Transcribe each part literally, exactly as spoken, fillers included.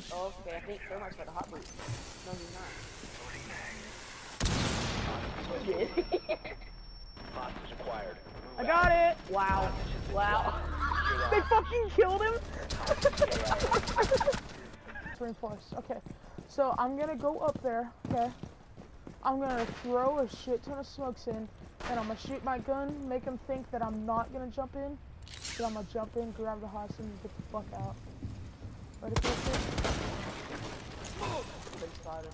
Oh, okay, I think Thermite's got a hot boot. No, he's not. Hostage acquired. Move I got it! Wow. Wow. They fucking killed him! Reinforced. Okay. So I'm gonna go up there, okay? I'm gonna throw a shit ton of smokes in, and I'm gonna shoot my gun, make them think that I'm not gonna jump in. So I'm gonna jump in, grab the hostage, and get the fuck out. Ready for this? Big spider.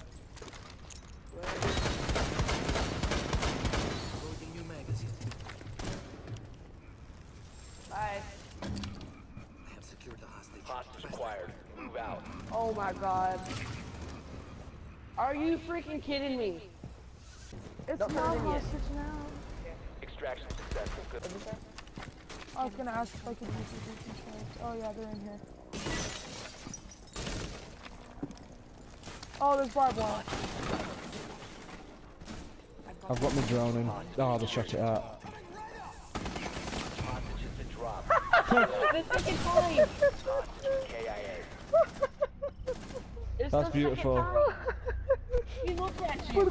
Loading new magazine. Bye. I have secured the hostage. Hostage acquired. Move out. Oh my god. Are you freaking kidding me? It's Don't not turn it in yet. hostage now. Extraction successful. Good. What did you say? I was gonna ask if I could use the decent smokes. Oh yeah, they're in here. Oh, there's barbed wire. I've got my drone in. Oh, they shot it out. Hostage has been dropped. The second time! Hostage K I A. It's That's the beautiful. second time. He looked at you.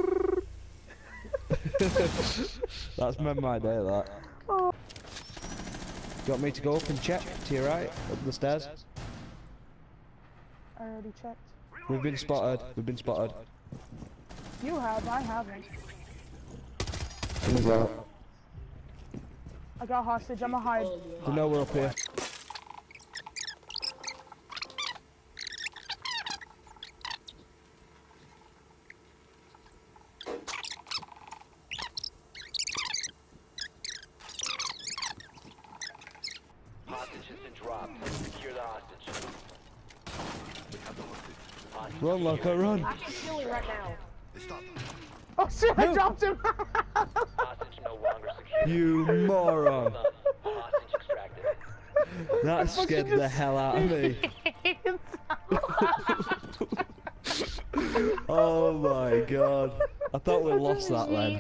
That's made my day, that. Oh. You want me to go up and check to your right, up the stairs? I already checked. We've been spotted. We've been spotted. You have, I haven't. Who's out? I got hostage, I'ma hide. They know we're up here. Hostage has been dropped. Secure the hostage. Hostage Run, Loco, run! I can kill him right now. Oh shit, I No. dropped him! Hostage no longer secure. You moron! Hostage extracted. That scared the hell out of me. Oh my god. I thought we lost that then.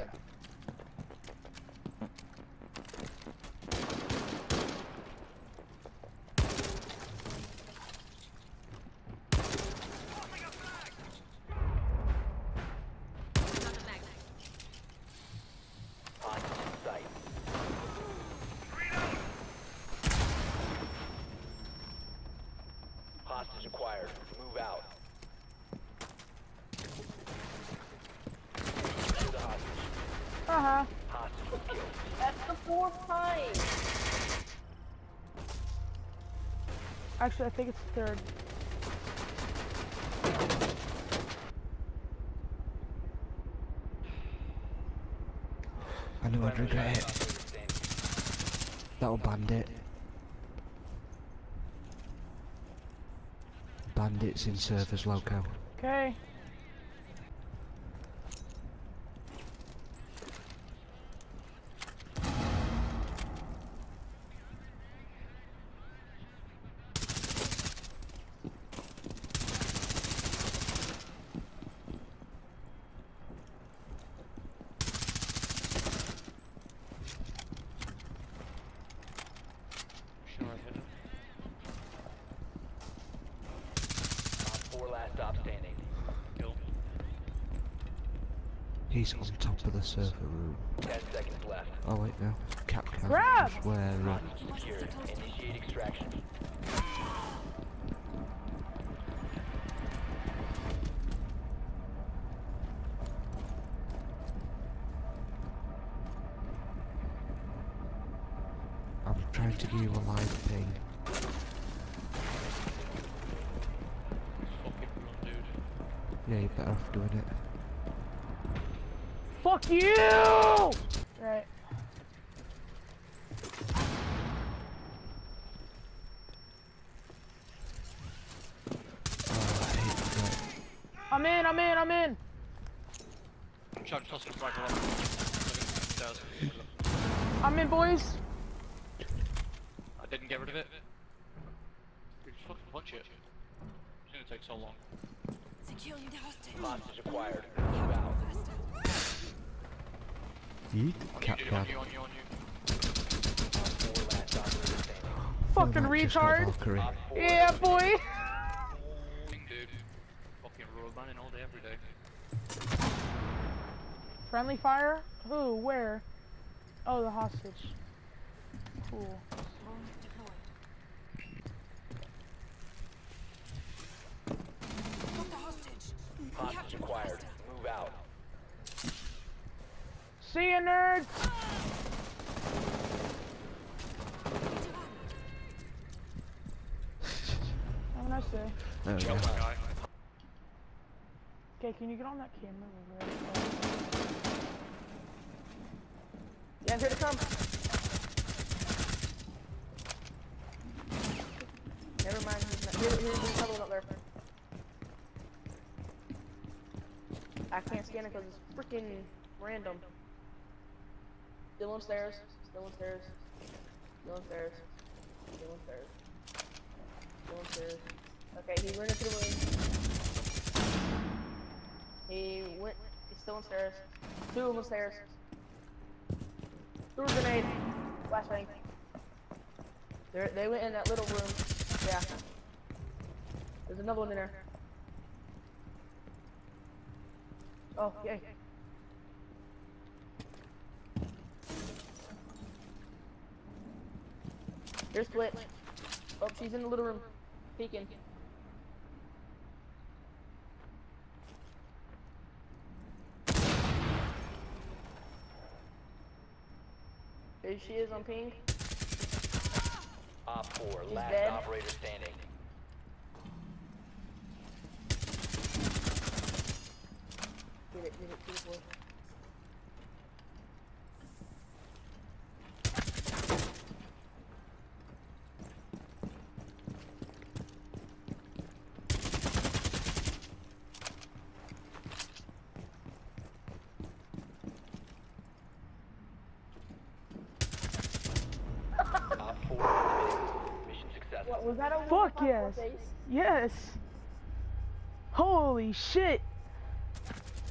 Hostage in sight. Hostage acquired. Move out. Secure the hostage. Uh-huh. Hostage was killed. That's the fourth time. Actually, I think it's the third. I knew I'd regret it. That'll bandit. Bandits in servers, Loco. Okay. Four last stop standing. Kill. He's on top of the server room. Ten seconds left. Oh wait, no. Capcom. Grab! Where? Uh, Hostage secured. Initiate extraction. I'm trying to give you a live ping. Yeah, you're better off doing it. Fuck you! Right. Oh, I hate that. I'm in, I'm in, I'm in! Chuck, toss it back on. I'm in, boys! I didn't get rid of it. You just fucking punch it. It's gonna take so long. Securing the hostage. Hostage acquired. Move out. Yeet, On Capcom. you, on you, on you. Four last operator standing. Fucking Manchester retard! Valkyrie. Op four Yeah, boy! eliminated. running all day, every day. Friendly fire? Who? Where? Oh, the hostage. Cool. Drone deployed. Got the hostage. Hostage Capture the acquired. hostage. Move out. See ya, nerds! Have a nice day. There we Oh go. my god. Okay, can you get on that camera? over there? Yeah, I'm here to come. Never mind. He's not. Here, here, there's another one up there. I can't scan it because it's freaking random. Still on stairs. Still on stairs. Still on stairs. Still on stairs. Still on stairs. Okay, he ran into the room. He went. He's still on stairs. Two of them on stairs. Threw a grenade. Flashbang. They they went in that little room. Yeah. There's another one in there. Oh, yay. Here's Twitch. Oh, she's in the little room. Peeking. There she is on ping. Op four, He's last dead. operator standing. Get it, get it, get it, boy. Op four eliminated. Mission successful. What, was that a Fuck one five four yes. face? Yes. Holy shit.